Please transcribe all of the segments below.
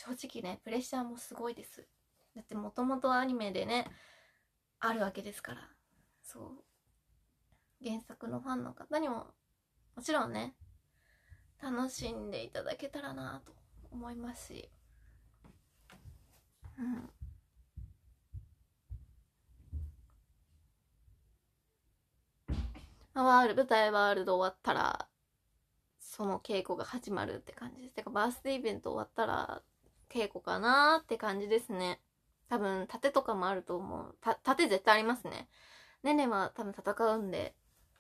正直ねプレッシャーもすごいです。だってもともとアニメでねあるわけですから。そう原作のファンの方にももちろんね楽しんでいただけたらなと思いますし、舞台ワールド終わったらその稽古が始まるって感じです。てかバースデーイベント終わったら稽古かなって感じですね。多分盾とかもあると思う。盾絶対ありますね。ねねは多分戦うんで、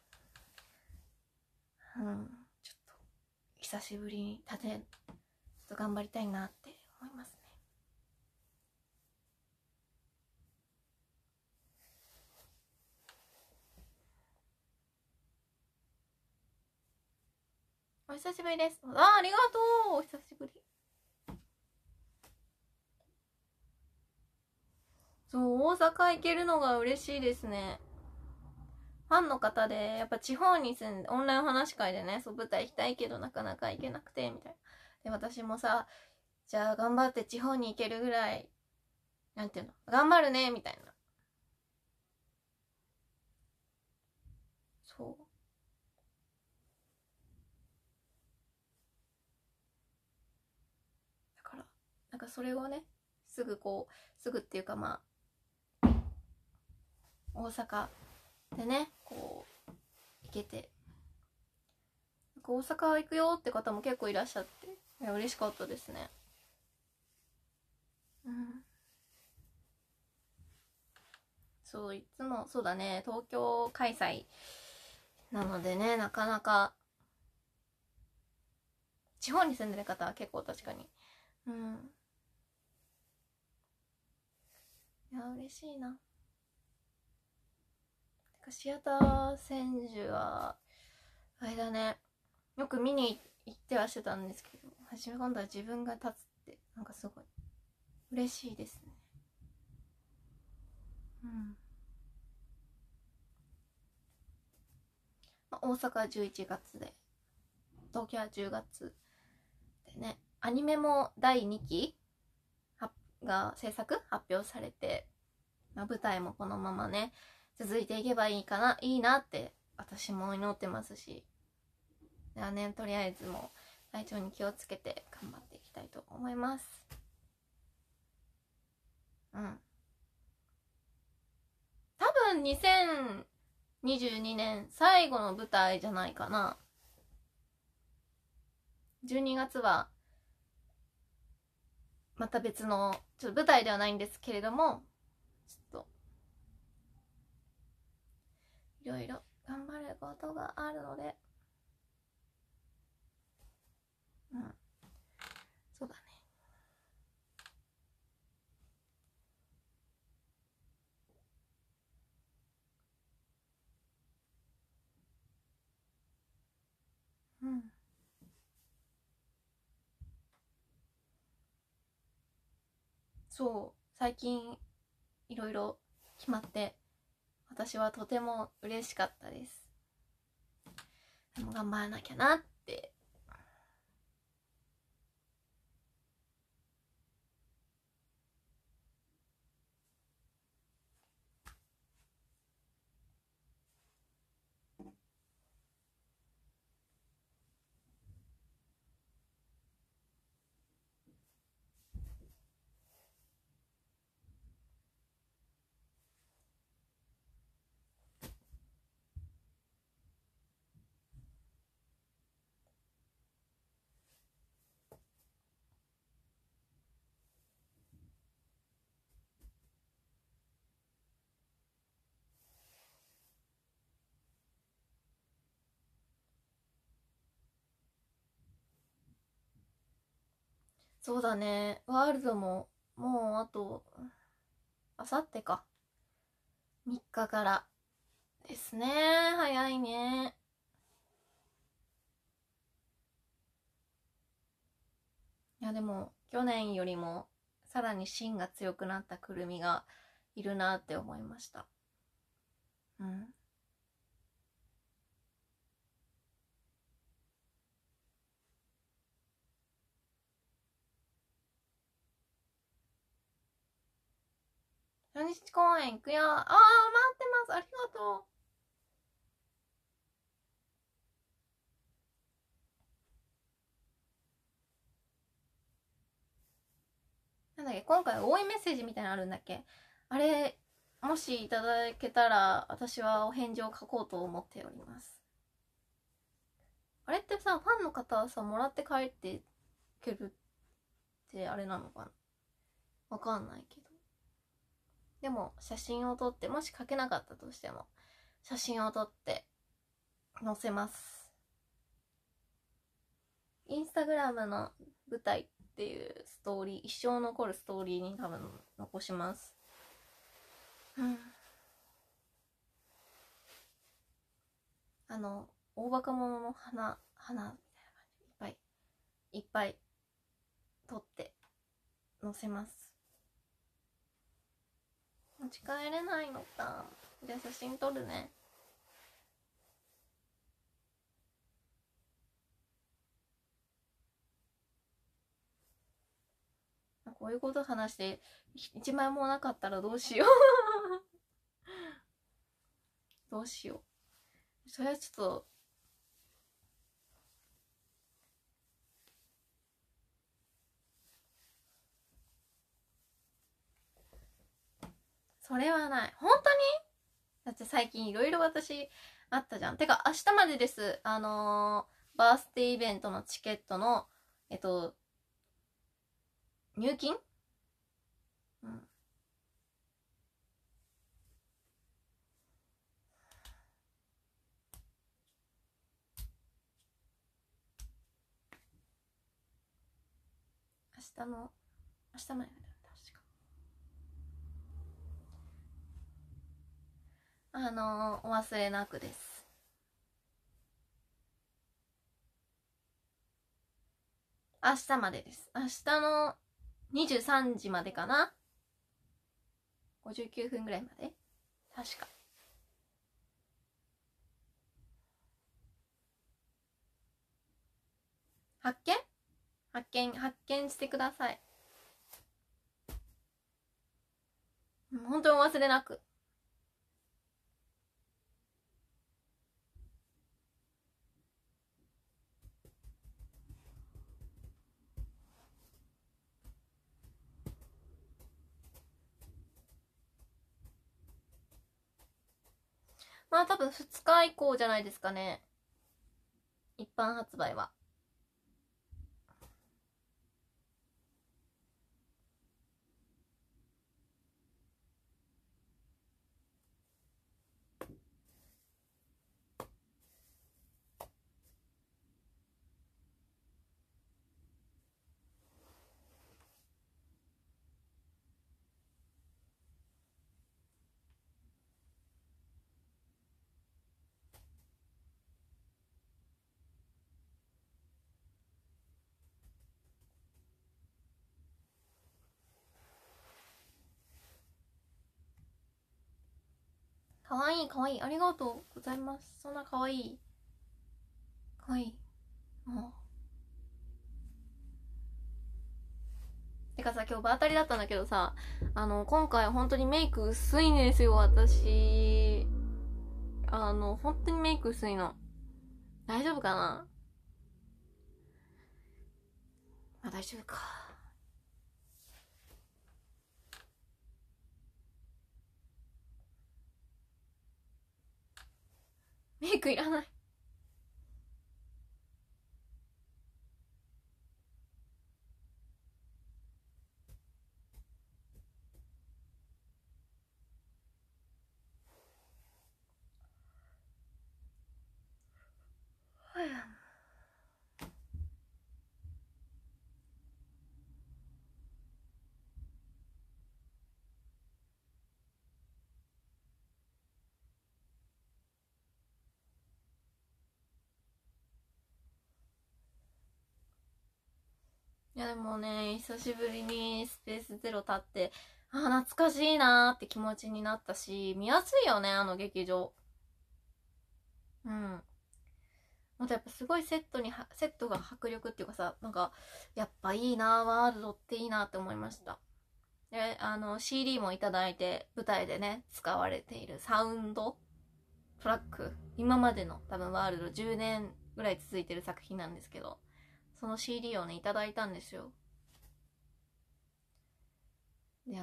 ちょっと久しぶりに盾ちょっと頑張りたいなって思いますね。お久しぶりです。ありがとう。お久しぶり。そう、大阪行けるのが嬉しいですね。ファンの方で、やっぱ地方に住んで、オンライン話し会でね、そう舞台行きたいけどなかなか行けなくて、みたいな。で、私もさ、じゃあ頑張って地方に行けるぐらい、なんていうの、頑張るね、みたいな。そう。だから、なんかそれをね、すぐすぐっていうかまあ、大阪でね、行けて。大阪行くよって方も結構いらっしゃって、いや嬉しかったですね。そう、いつもそうだね、東京開催なのでね、なかなか地方に住んでる方は結構確かにいや嬉しいな。てかシアター千住はあれだね、よく見に行ってはしてたんですけど、初め今度は自分が立つってなんかすごい嬉しいですね。大阪は11月で東京は10月でね、アニメも第2期が制作発表されて、舞台もこのままね続いていけばいいなって私も祈ってますし、ではね、とりあえずもう体調に気をつけて頑張っていきたいと思います。多分2022年最後の舞台じゃないかな。12月はまた別のちょっと舞台ではないんですけれども、ちょっといろいろ頑張ることがあるので、そうだね。そう最近いろいろ決まって私はとても嬉しかったです。でも頑張らなきゃなって。そうだね、ワールドももうあとあさってか3日からですね。早いね。いやでも去年よりもさらに芯が強くなったくるみがいるなって思いました。 初日公演行くよ。待ってます。ありがとう。なんだっけ、今回応援メッセージみたいなのあるんだっけ。あれ、もしいただけたら、私はお返事を書こうと思っております。あれってさ、ファンの方はさ、もらって帰ってけるってあれなのかな、わかんないけど。でも、写真を撮って、もし書けなかったとしても、写真を撮って載せます。インスタグラムの舞台っていうストーリー、一生残るストーリーに多分残します。大バカ者の花みたいな感じ、いっぱい撮って載せます。持ち帰れないのか。じゃあ写真撮るね。こういうこと話して1枚もなかったらどうしようどうしよう。それはちょっとそれはない。本当に？だって最近いろいろ私あったじゃん。てか明日までです。バースデーイベントのチケットの入金？うん。明日までだ、確か。お忘れなくです。明日までです。明日の23時までかな。59分ぐらいまで確か。発見してください。本当にお忘れなく。まあ多分2日以降じゃないですかね。一般発売は。かわいいかわいい。ありがとうございます。そんなかわいい。かわいい。もう。てかさ、今日場当たりだったんだけどさ、今回本当にメイク薄いんですよ、私。本当にメイク薄いの。大丈夫かな？まあ大丈夫か。メイクいらない。いやでもね、久しぶりにスペースゼロ立って、懐かしいなーって気持ちになったし、見やすいよね、あの劇場。うん。またやっぱすごいセットが迫力っていうかさ、なんか、やっぱいいなー、ワールドっていいなって思いました。 で、CD もいただいて、舞台でね、使われているサウンドトラック、今までの多分ワールド10年ぐらい続いてる作品なんですけど、その CD をね、いただいたんですよ。で、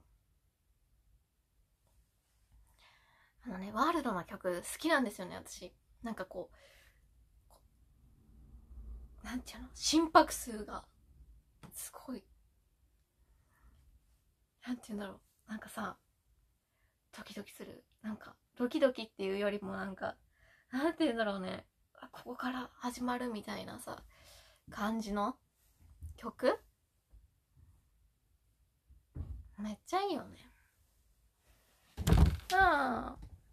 ワールドの曲好きなんですよね、私。なんかこう、なんていうの、心拍数が、すごい、なんていうんだろう、なんかさ、ドキドキする。なんか、ドキドキっていうよりもなんか、なんていうんだろうね、ここから始まるみたいなさ、感じの曲めっちゃいいよね。ああ。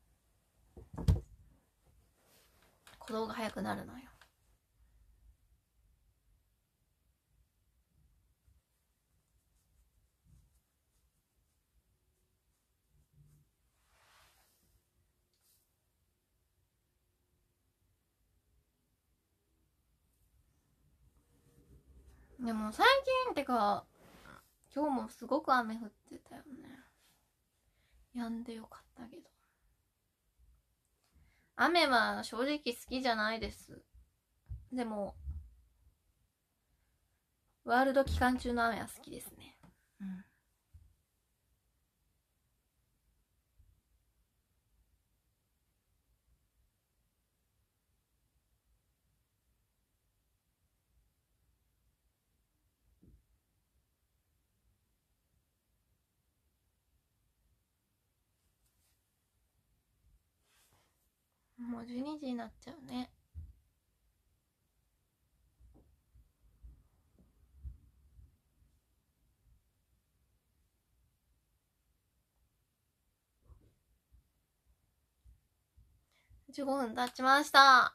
鼓動が速くなるのよ。でも最近ってか、今日もすごく雨降ってたよね。止んでよかったけど。雨は正直好きじゃないです。でも、ワールド期間中の雨は好きですね。うん。もう12時になっちゃうね。15分経ちました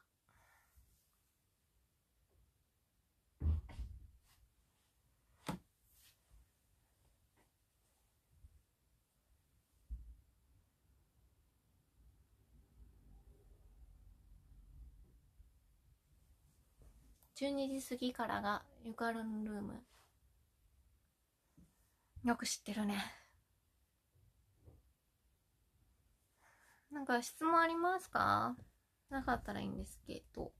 。12時過ぎからがゆかるんルーム。よく知ってるね。なんか質問ありますか？なかったらいいんですけど。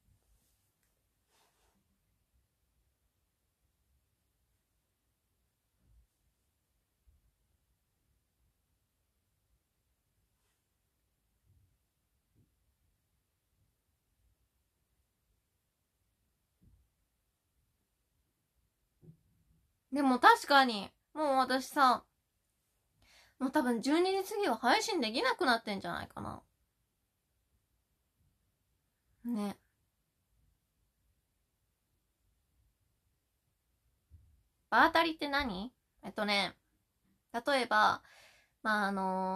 でも確かに、もう私さ、もう多分12時過ぎは配信できなくなってんじゃないかな。ね。場当たりって何？例えば、まあ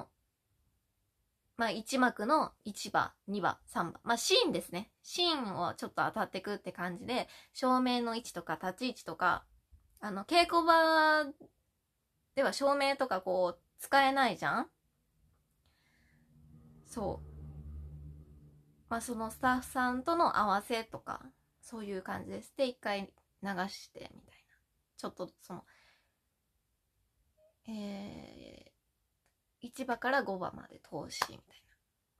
1幕の1場、2場、3場。シーンですね。シーンをちょっと当たってくって感じで、照明の位置とか立ち位置とか、稽古場では照明とかこう、使えないじゃん？そう。そのスタッフさんとの合わせとか、そういう感じです。で、一回流して、みたいな。ちょっと、1場から5場まで通し、みたい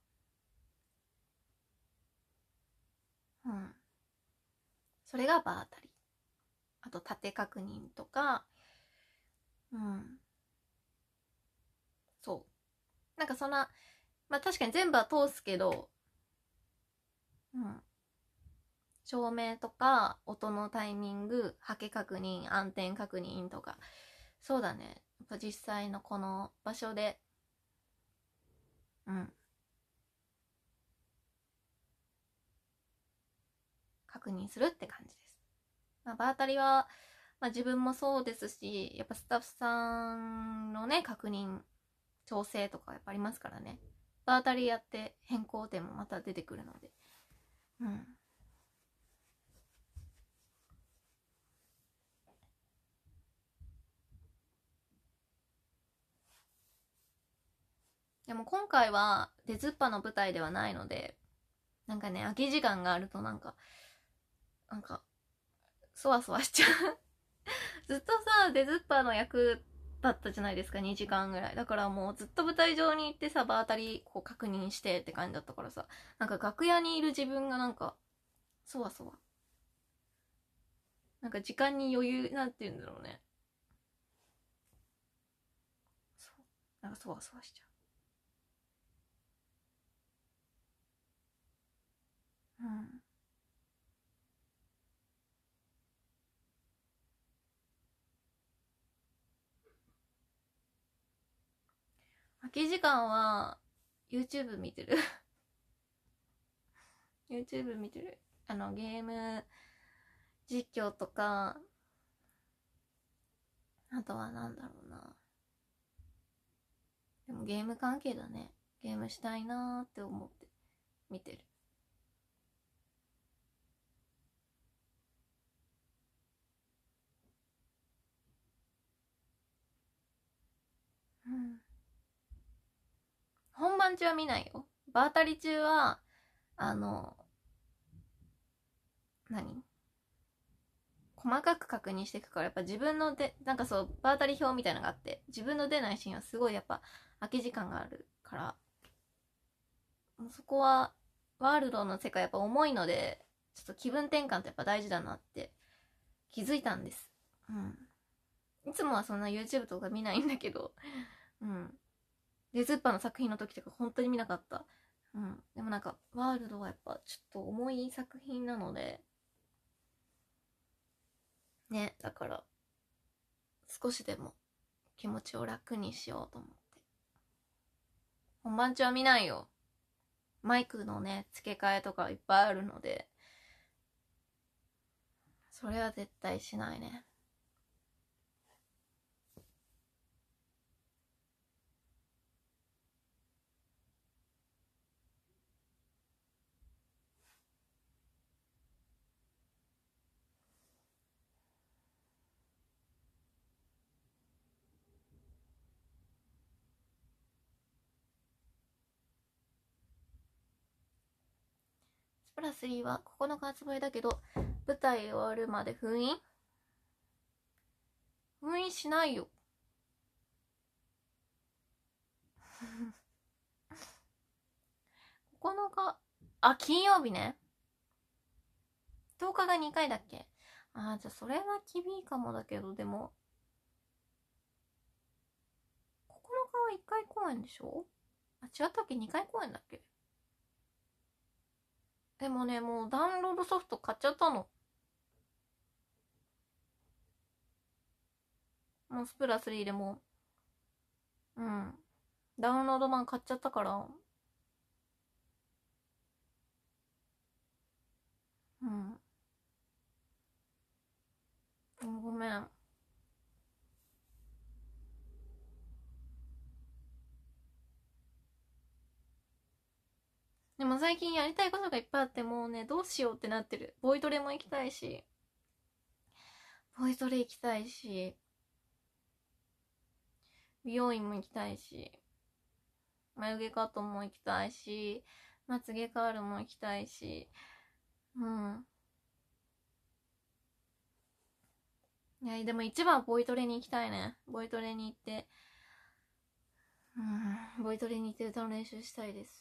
な。うん。それが場当たり。あと、縦確認とか、うん。そう。なんかそんな、確かに全部は通すけど、うん。照明とか、音のタイミング、波形確認、暗転確認とか、そうだね。やっぱ実際のこの場所で、うん。確認するって感じです。場当たりは、自分もそうですし、やっぱスタッフさんのね、確認、調整とかやっぱありますからね。場当たりやって変更点もまた出てくるので。うん。でも今回は出ずっぱの舞台ではないので、なんかね、空き時間があるとなんか、そわそわしちゃう。ずっとさ、出ずっぱの役だったじゃないですか、2時間ぐらい。だからもうずっと舞台上に行ってさ、場当たりこう確認してって感じだったからさ、なんか楽屋にいる自分がなんか、そわそわ。なんか時間に余裕、なんて言うんだろうね。そう。なんかそわそわしちゃう。うん。空き時間は、YouTube 見てる。YouTube 見てる。ゲーム実況とか、あとはなんだろうな。でもゲーム関係だね。ゲームしたいなーって思って見てる。うん。本番中は見ないよ。場当たり中は、あの、何細かく確認していくから、やっぱ自分ので、なんかそう、場当たり表みたいなのがあって、自分の出ないシーンはすごいやっぱ空き時間があるから、もうそこは、ワールドの世界やっぱ重いので、ちょっと気分転換ってやっぱ大事だなって気づいたんです。うん。いつもはそんな YouTube とか見ないんだけど、うん。で、ズッパの作品の時とか本当に見なかった。うん。でもなんか、ワールドはやっぱちょっと重い作品なので、ね、だから、少しでも気持ちを楽にしようと思って。本番中は見ないよ。マイクのね、付け替えとかいっぱいあるので、それは絶対しないね。スプラ3は9日発売だけど、舞台終わるまで封印しないよ。9日、あ、金曜日ね。10日が2回だっけ。あー、じゃあそれは厳いかもだけど、でも、9日は1回公演でしょ。あ、違ったっけ？ 2 回公演だっけ。でもね、もうダウンロードソフト買っちゃったの。もうスプラ3でも、うん。ダウンロード版買っちゃったから、うん。ごめん。でも最近やりたいことがいっぱいあって、もうね、どうしようってなってる。ボイトレも行きたいし、ボイトレ行きたいし、美容院も行きたいし、眉毛カットも行きたいし、まつげカールも行きたいし、うん。いや、でも一番はボイトレに行きたいね。ボイトレに行って、ボイトレに行って歌の練習したいです。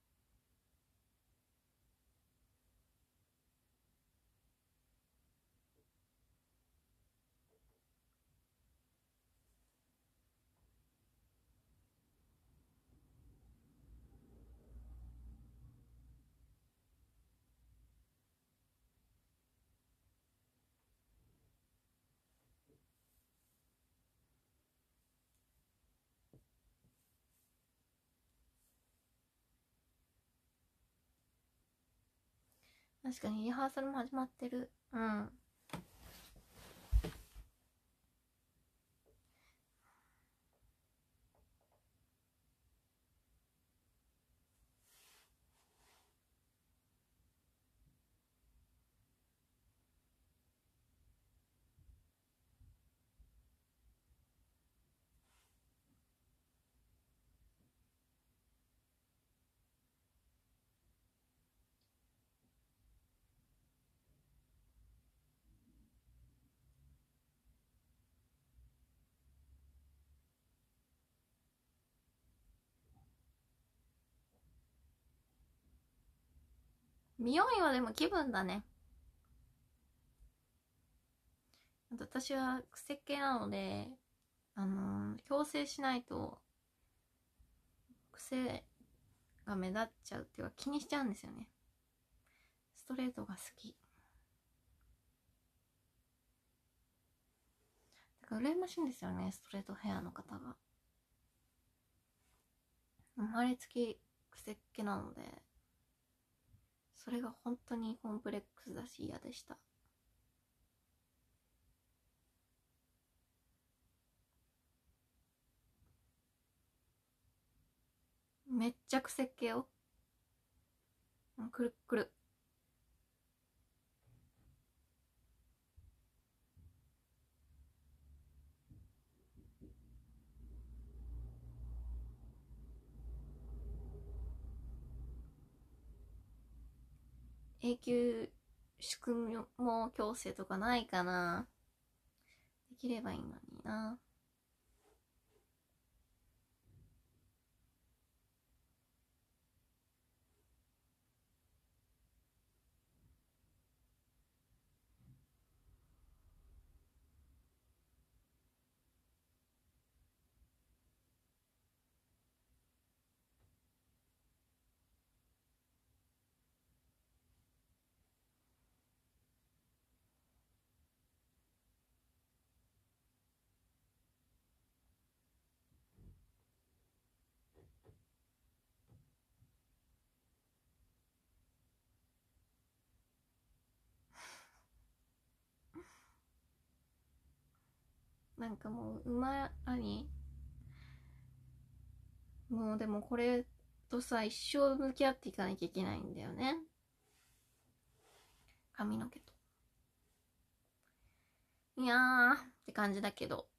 確かにリハーサルも始まってる。うん。 美容院はでも気分だね。私は癖っ気なので、矯正しないと癖が目立っちゃうっていうか気にしちゃうんですよね。ストレートが好きだから羨ましいんですよね、ストレートヘアの方が。生まれつき癖っ気なので、それが本当にコンプレックスだし嫌でした。めっちゃ癖っ気よ。くるっくる。永久宿毛矯正とかないかな。できればいいのにな。なんかもうもうでもこれとさ一生向き合っていかなきゃいけないんだよね、髪の毛と。いやーって感じだけど、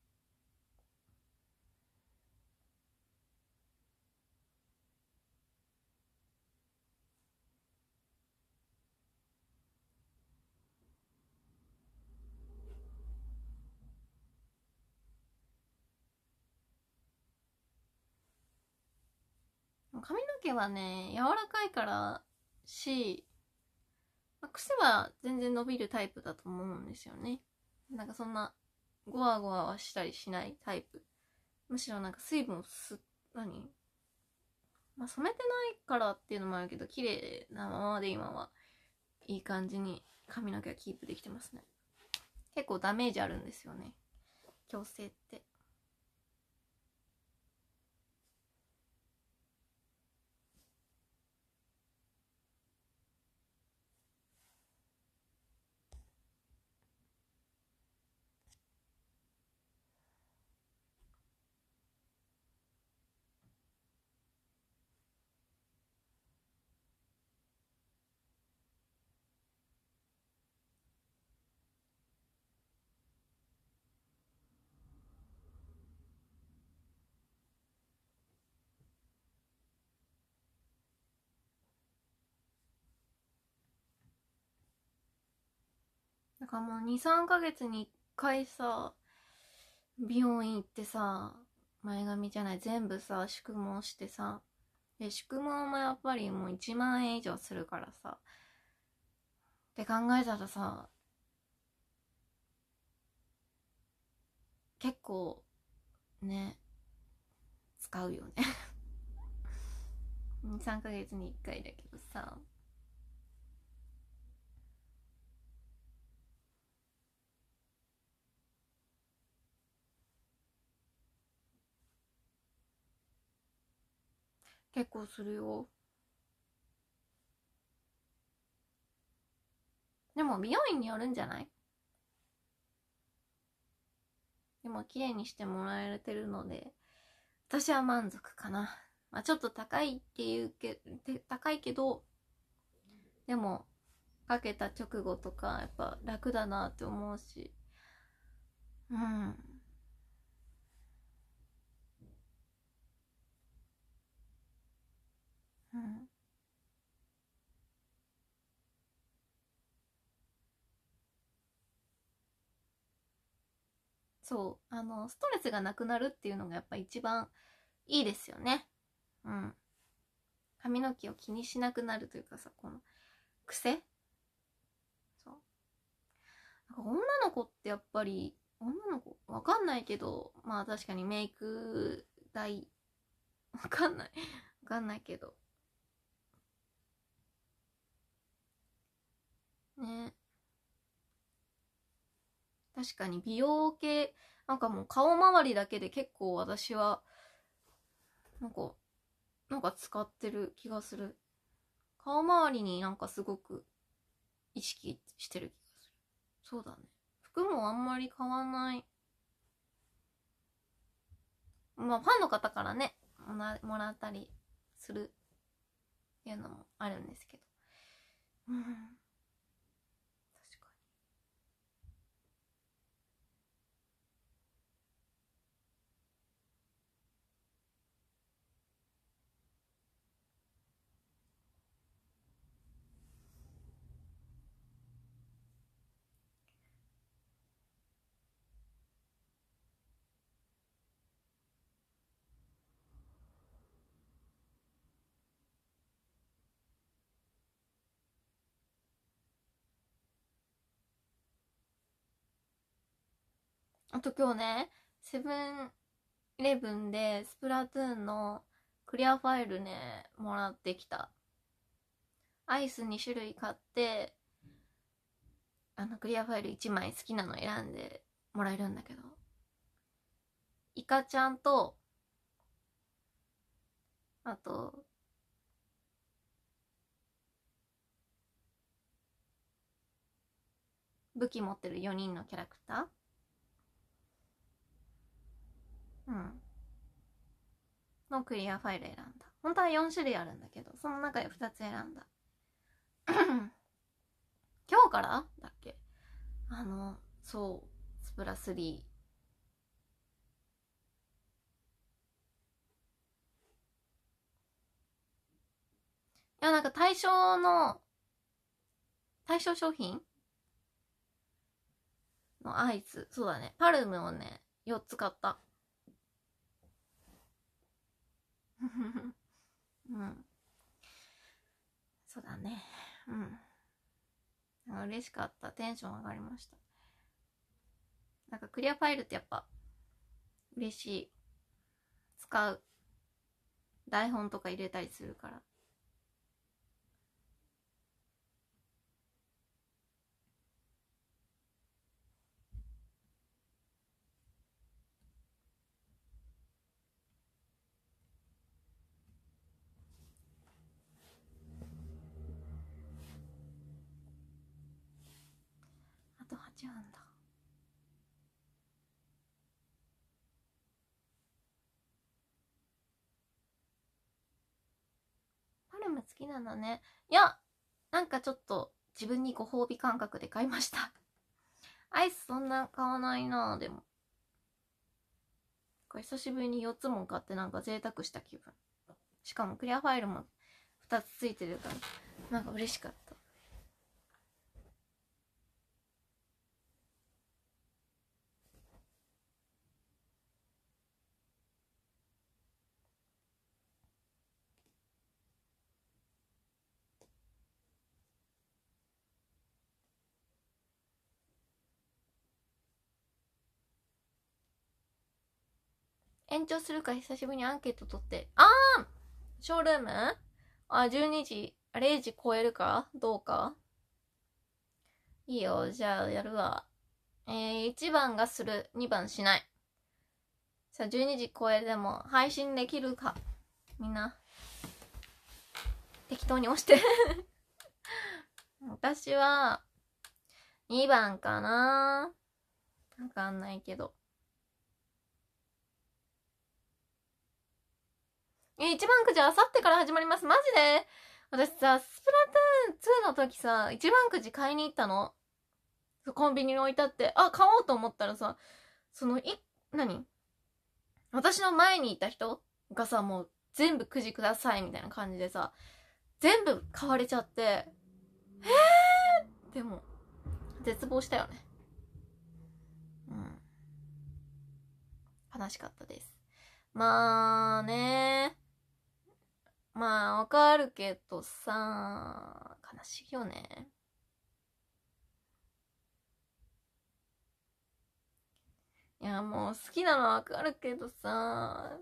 髪の毛はね柔らかいからし、癖は全然伸びるタイプだと思うんですよね。なんかそんなゴワゴワはしたりしないタイプ。むしろなんか水分を染めてないからっていうのもあるけど、綺麗なままで今はいい感じに髪の毛がキープできてますね。結構ダメージあるんですよね、矯正って。だからもう2、3ヶ月に1回さ、美容院行ってさ、前髪じゃない、全部さ、宿毛してさ、で、宿毛もやっぱりもう1万円以上するからさ、って考えたらさ、結構、ね、使うよね。2、3ヶ月に1回だけどさ、結構するよ。でも美容院によるんじゃない？でも綺麗にしてもらえてるので、私は満足かな。まあちょっと高いっていう高いけど、でも、かけた直後とか、やっぱ楽だなって思うし。うん。うん。そう。ストレスがなくなるっていうのがやっぱ一番いいですよね。うん。髪の毛を気にしなくなるというかさ、この癖。そう。なんか女の子ってやっぱり、女の子わかんないけど、まあ確かにメイク代、わかんない。わかんないけど。ね。確かに美容系、なんかもう顔周りだけで結構私は、なんか、使ってる気がする。顔周りになんかすごく意識してる気がする。そうだね。服もあんまり買わない。まあファンの方からね、もらったりするっていうのもあるんですけど。うん。確かに。あと今日ね、セブンイレブンでスプラトゥーンのクリアファイルね、もらってきた。アイス2種類買って、クリアファイル1枚好きなの選んでもらえるんだけど、イカちゃんと、あと、武器持ってる4人のキャラクター、のクリアファイル選んだ。本当は4種類あるんだけど、その中で2つ選んだ。今日からだっけ。そう、スプラ3。いや、なんか対象商品のアイス。そうだね。パルムをね、4つ買った。うん。そうだね。うん。嬉しかった。テンション上がりました。なんかクリアファイルってやっぱ嬉しい。使う。台本とか入れたりするから。あと8分だ。パルム好きなんだね。いや、なんかちょっと自分にご褒美感覚で買いました。アイスそんな買わないなぁ、でも。これ久しぶりに4つも買ってなんか贅沢した気分。しかもクリアファイルも2つついてるから、なんか嬉しかった。延長するか久しぶりにアンケート取って。ショールーム12時、0時超えるかどうか。いいよ、じゃあやるわ。1番がする、2番しない。さあ、12時超えでも配信できるか。みんな、適当に押して。私は、2番かな。わかんないけど。一番くじあさってから始まります。マジで私さ、スプラトゥーン2の時さ、一番くじ買いに行ったの。コンビニに置いてあって、買おうと思ったらさ、何私の前にいた人がさ、もう全部くじくださいみたいな感じでさ、全部買われちゃって、でも、絶望したよね。悲しかったです。まあねまあわかるけどさ、悲しいよね。いやもう好きなのわかるけどさ、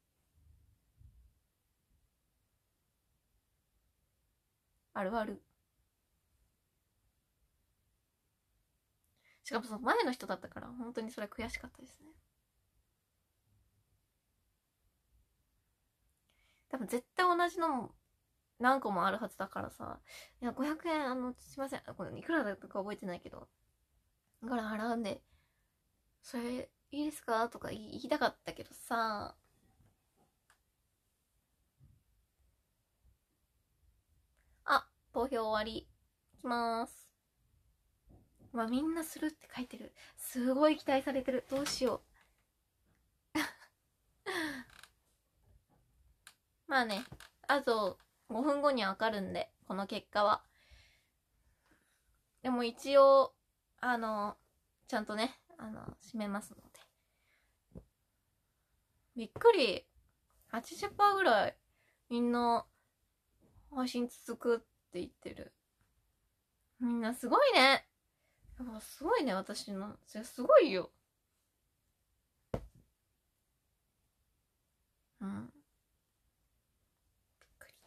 あるある。しかもその前の人だったから本当にそれ悔しかったですね。多分絶対同じのも何個もあるはずだからさ、いや500円すいません、これいくらだったか覚えてないけど、だから払うんでそれいいですかとか言いたかったけどさ、あ、投票終わり。いきまーす。まあみんなするって書いてる。すごい期待されてる。どうしよう。まあね、あと5分後にわかるんで、この結果は。でも一応、ちゃんとね、締めますので。びっくり。80% ぐらい、みんな、配信続くって言ってる。みんなすごいね。やっぱすごいね、私の。すごいよ。うん。びっくり。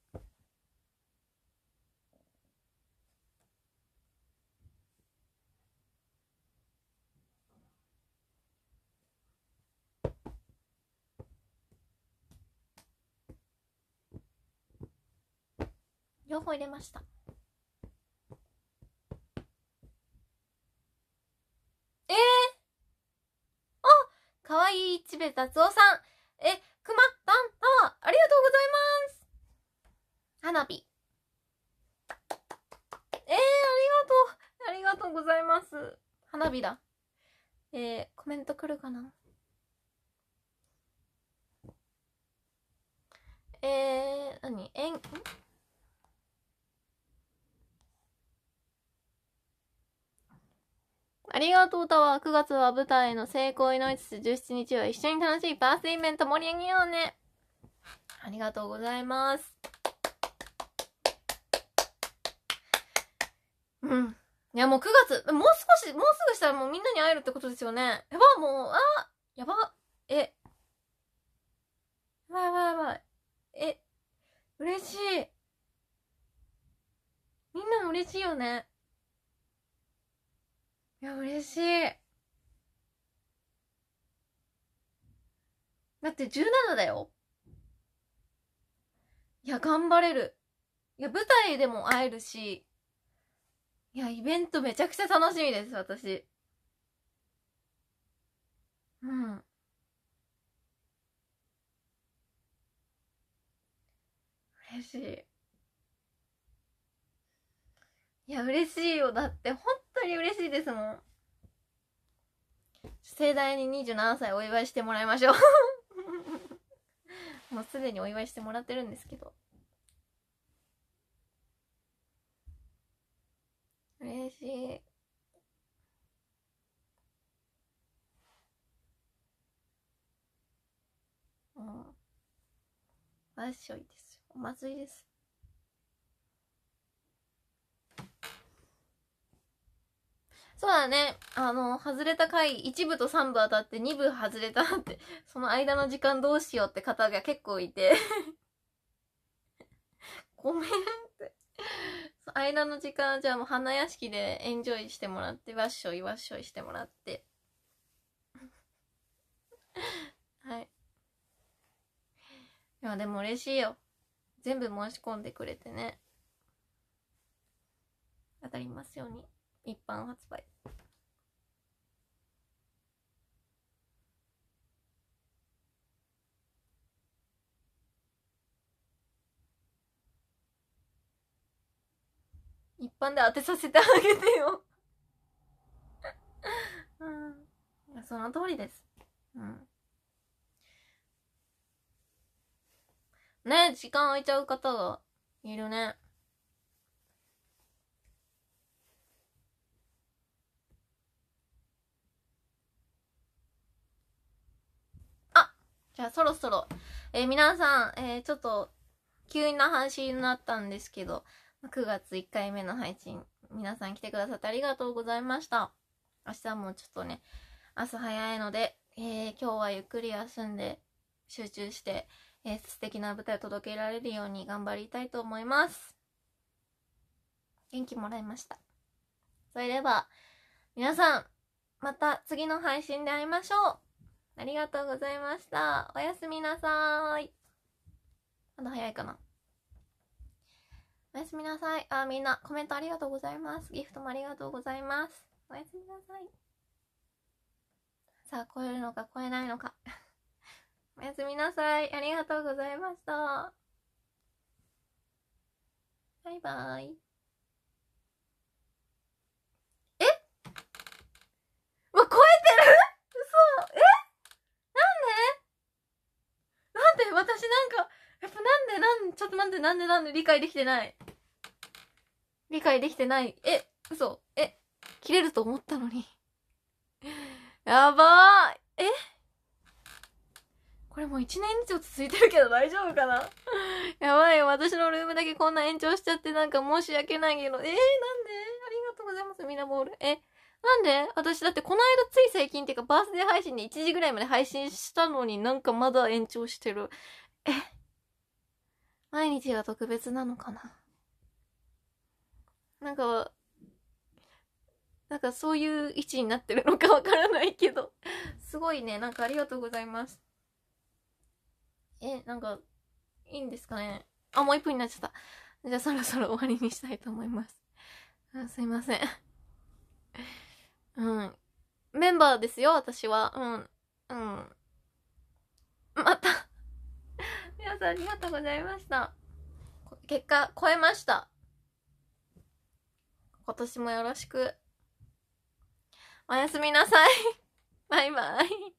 両方入れました。あ、かわいいちべ達夫さん。くまたんパワー、ありがとうございます。花火。ありがとうございます。花火だ。コメント来るかな。何ありがとうタワー。9月は舞台の成功を祈りつつ、17日は一緒に楽しいバースデーイベント盛り上げようね。ありがとうございます。うん。いやもう9月、もうすぐしたらもうみんなに会えるってことですよね。やば、もう、やば。やばいやばいやばい。嬉しい。みんなも嬉しいよね。いや、嬉しい。だって17だよ。いや、頑張れる。いや、舞台でも会えるし、いや、イベントめちゃくちゃ楽しみです、私。うん。嬉しい。いや、嬉しいよ。だって、本当に嬉しいですもん。盛大に27歳お祝いしてもらいましょう。もうすでにお祝いしてもらってるんですけど。嬉しい。うん。わっしょいですよ。お祭りです。そうだね。外れた回、1部と3部当たって2部外れたって、その間の時間どうしようって方が結構いて。ごめんって。間の時間、じゃあもう花屋敷でエンジョイしてもらって、わっしょいわっしょいしてもらって。はい。いや、でも嬉しいよ。全部申し込んでくれてね。当たりますように。一般発売。一般で当てさせてあげてよ。うん。いや、その通りです。うん。ね、時間空いちゃう方がいるね。あ、じゃあそろそろ、皆さん、ちょっと、 急な配信になったんですけど、9月1回目の配信、皆さん来てくださってありがとうございました。明日もちょっとね、朝早いので、今日はゆっくり休んで、集中して、素敵な舞台を届けられるように頑張りたいと思います。元気もらいました。それでは、皆さん、また次の配信で会いましょう。ありがとうございました。おやすみなさーい。まだ早いかな。おやすみなさい。みんなコメントありがとうございます。ギフトもありがとうございます。おやすみなさい。さあ、超えるのか超えないのか。おやすみなさい。ありがとうございました。バイバイ。超えてる？嘘。なんで私なんか、やっぱちょっと待って、なんで理解できてない。嘘。切れると思ったのに。やばー。これもう1年以上続いてるけど大丈夫かな。やばいよ、私のルームだけこんな延長しちゃってなんか申し訳ないけど。なんで？ありがとうございます、ミラボール。なんで？私だってこの間つい最近っていうかバースデー配信で1時ぐらいまで配信したのになんかまだ延長してる。毎日が特別なのかな。なんかそういう位置になってるのかわからないけど。すごいね、なんかありがとうございます。なんか、いいんですかね。もう1分になっちゃった。じゃあそろそろ終わりにしたいと思います。すいません。メンバーですよ、私は。また。皆さんありがとうございました。結果、超えました。今年もよろしく。おやすみなさい。バイバイ。